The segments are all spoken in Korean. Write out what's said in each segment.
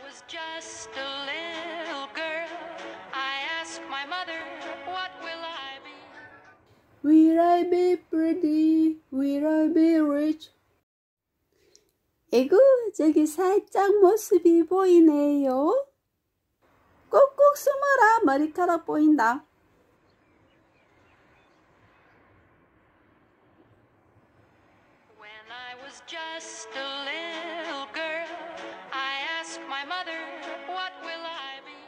was just a little girl, I asked my mother, what will I be? Will I be pretty? Will I be rich? 에구, 저기 살짝 모습이 보이네요. 꼭꼭 숨어라, 머리카락 보인다. When I was just a little girl, I asked my mother, what will I be?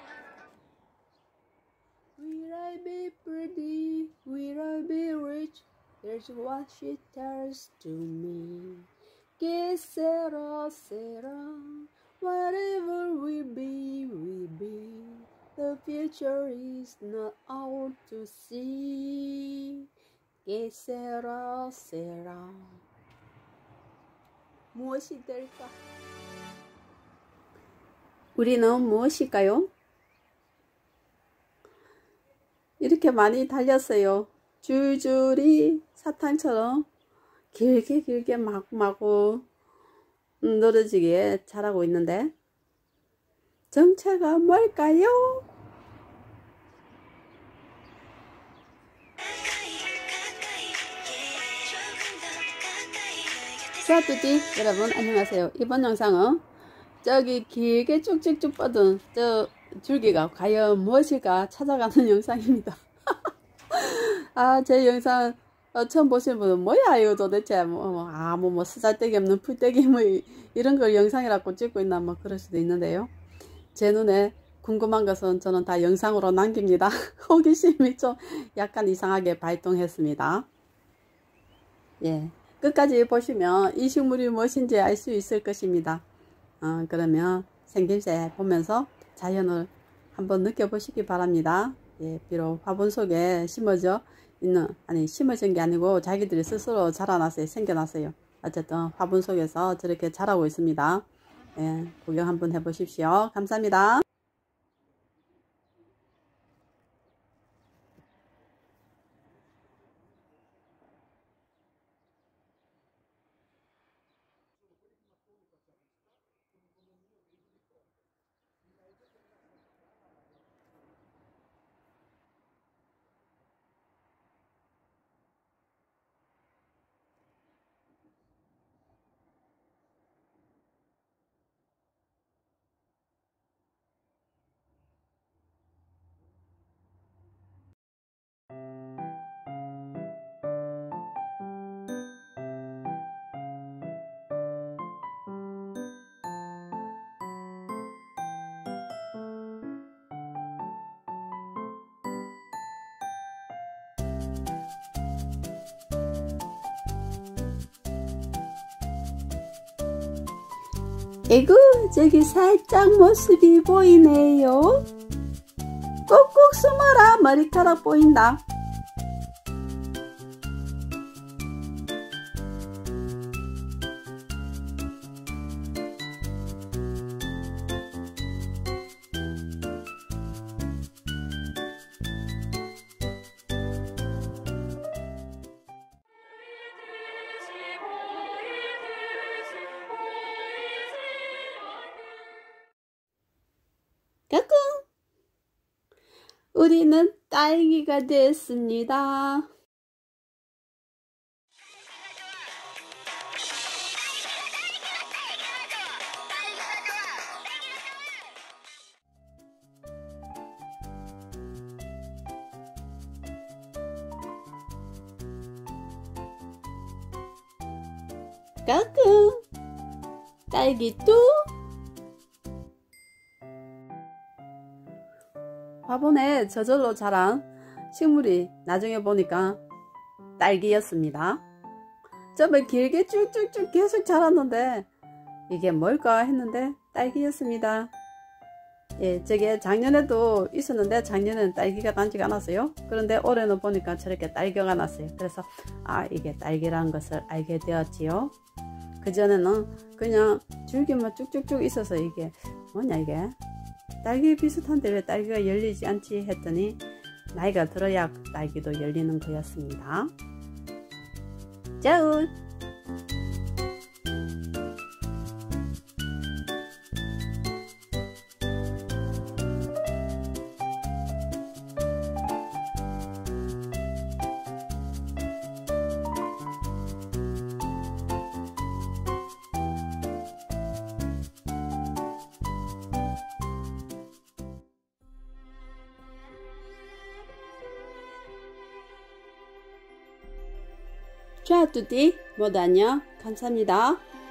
Will I be pretty? Will I be rich? Here's what she tells to me. Que sera, sera. Whatever will be, will be. The future is not out to see. Que sera, sera. 무엇이 될까? 우리는 무엇일까요? 이렇게 많이 달렸어요. 줄줄이 사탕처럼 길게 마구 늘어지게 자라고 있는데 정체가 뭘까요? 수아뚜디 여러분 안녕하세요. 이번 영상은 저기 길게 쭉쭉쭉 뻗은 저 줄기가 과연 무엇일까 찾아가는 영상입니다. 아, 제 영상 처음 보시는 분은 뭐야 이거 도대체 뭐 쓰잘데기 없는 풀떼기 뭐 이런 걸 영상이라고 찍고 있나 뭐 그럴 수도 있는데요. 제 눈에 궁금한 것은 저는 다 영상으로 남깁니다. 호기심이 좀 약간 이상하게 발동했습니다. 예, 끝까지 보시면 이 식물이 무엇인지 알 수 있을 것입니다. 그러면 생김새 보면서 자연을 한번 느껴보시기 바랍니다. 예, 비록 화분 속에 심어진 게 아니고 자기들이 스스로 자라났어요. 생겨났어요. 어쨌든 화분 속에서 저렇게 자라고 있습니다. 예, 구경 한번 해보십시오. 감사합니다. 에구, 저기 살짝 모습이 보이네요. 꼭꼭 숨어라, 머리카락 보인다. 까꿍! 우리는 딸기가 됐습니다. 까꿍! 딸기 뚝! 화분에 저절로 자란 식물이 나중에 보니까 딸기였습니다. 처음에 길게 쭉쭉쭉 계속 자랐는데 이게 뭘까 했는데 딸기였습니다. 예, 저게 작년에도 있었는데 작년에는 딸기가 나지가 않았어요. 그런데 올해는 보니까 저렇게 딸기가 났어요. 그래서 이게 딸기라는 것을 알게 되었지요. 그전에는 그냥 줄기만 쭉쭉쭉 있어서 이게 뭐냐 이게 딸기 비슷한데 왜 딸기가 열리지 않지 했더니 나이가 들어야 딸기도 열리는 거였습니다. 짜우! Ciao a tutti, 모두 안녕, 감사합니다.